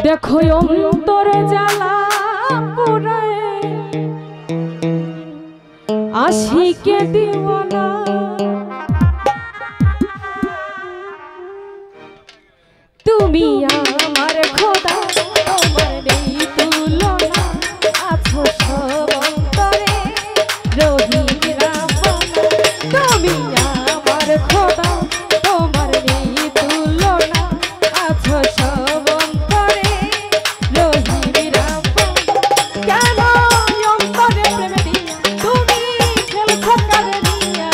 देखो অন্তরে জ্বালা পুরায় আশিকে দিওয়ানা তুমি আমার খোদা তোমার নেই তুলনা আছো সব অন্তরে রহিম রাব্বানা তুমি আমার খোদা তোমার নেই তুলনা আছো সব অন্তরে রহিম রাব্বানা কেন অন্তরে প্রেম দিয়া তুমি খেলছো কারে দিয়া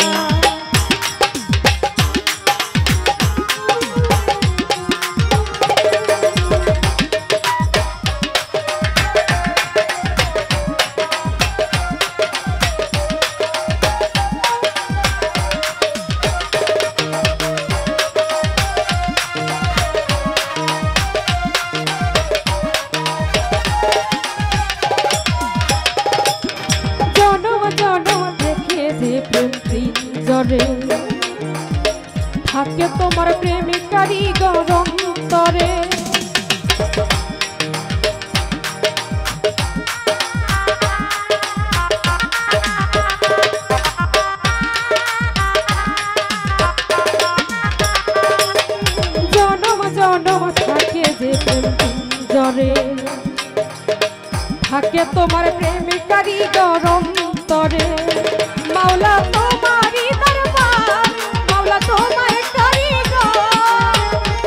জরে থাকে তোমার প্রেমিকারি গরম তরে জনম জনম থাকে যে প্রেম জরে থাকে তোমার প্রেমিকারি গরম তরে মাওলা তোমারি দরবার মাওলা তোমার কারিগর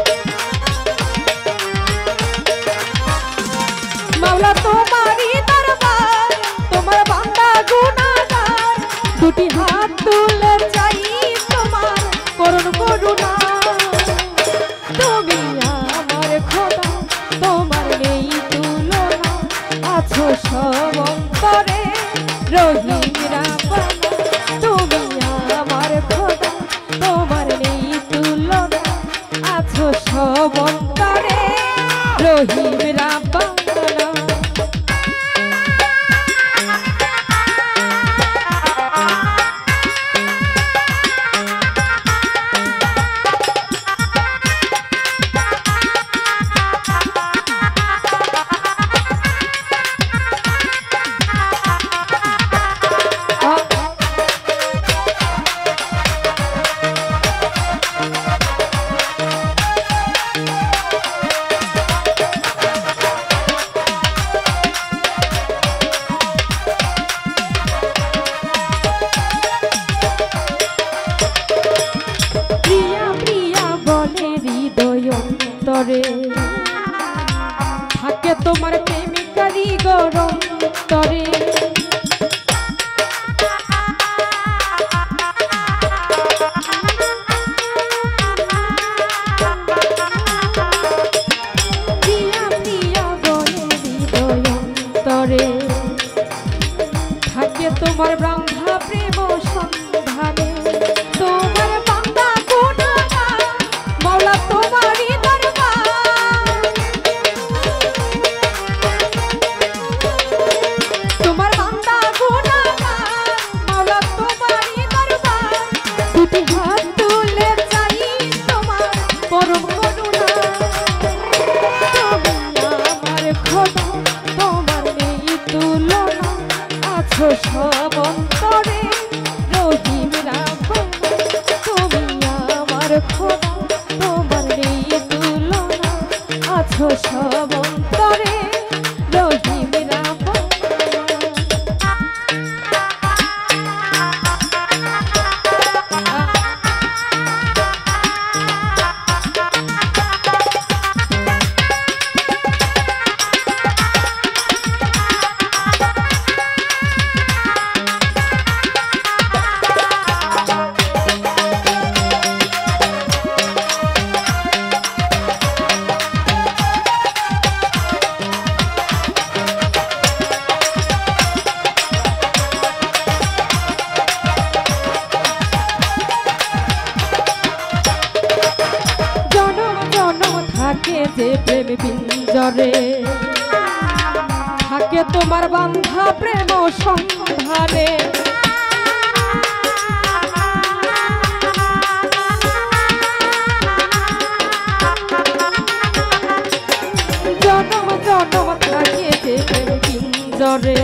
মাওলা তোমারি দরবার তোমার বান্দা গুনাহগার দুটি হাত তুলে চাই তোমার করুণ করুণা তুমি আমার খোদা তোমার নেই তুলনা আছো সব অন্তরে রহিম রাব্বানা তুমি আমার খোদা তোমার নেই তুলনা আছো সব অন্তরে রহিম রাব্বানা থাকে তোমার প্রেমিকারি গরম তরে প্রিয়া প্রিয়া বলে হৃদয় অন্তরে থাকে তোমার ব্রহ্মা প্রেম সন্ধানে তোমার বান্দা গুনাহগার মাওলা তোমারি সব অন্তরে রহিম রাব্বানা তুমি আমার খোদা তোমার নেই তুলনা আছো সব অন্তরে রহিম রাব্বানা থাকে যে প্রেম পিঞ্জরে থাকে তোমার বান্ধা প্রেম সন্ধানে জন অন্তরে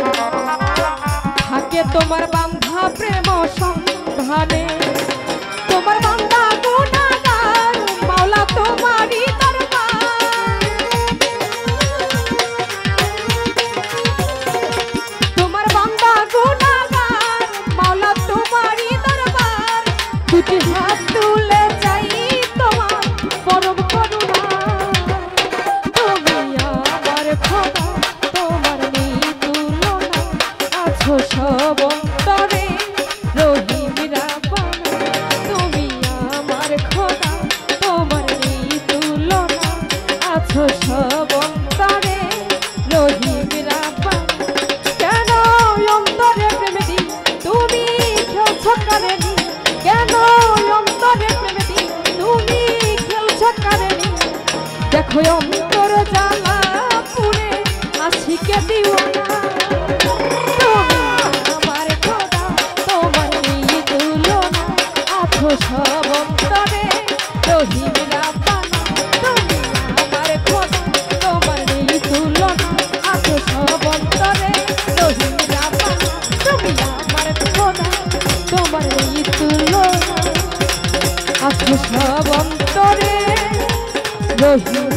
থাকে তোমার বান্ধা প্রেম সন্ধানে তোমার বান্দা গুনাহগার মাওলা তোমারই দরবার তোমার বান্দা গুনাহগার মাওলা তোমারই দরবার দুটি হাত তুলে চাই তোমার পরম করুণা তুমি আমার খোদা তোমার নেই তুলনা আছো সব অন্তরে রহিম রাব্বানা তুমি আমার খোদা তোমার নেই তুলনা আছো সব অন্তরে রহিম রাব্বানা কেন অন্তরে প্রেম দি তুমি খেলছো কারেনি কেন অন্তরে প্রেম দি তুমি খেলছো কারেনি দেখো অন্তর জ্বালা পুরে আশিকে দিও না সব অন্তরে রহিম রাব্বানা তুমি আমার খোদা তোমার নেই তুলনা আছো সব অন্তরে রহিম রাব্বানা তুমি আমার খোদা তোমার নেই তুলনা আছো সব অন্তরে রহিম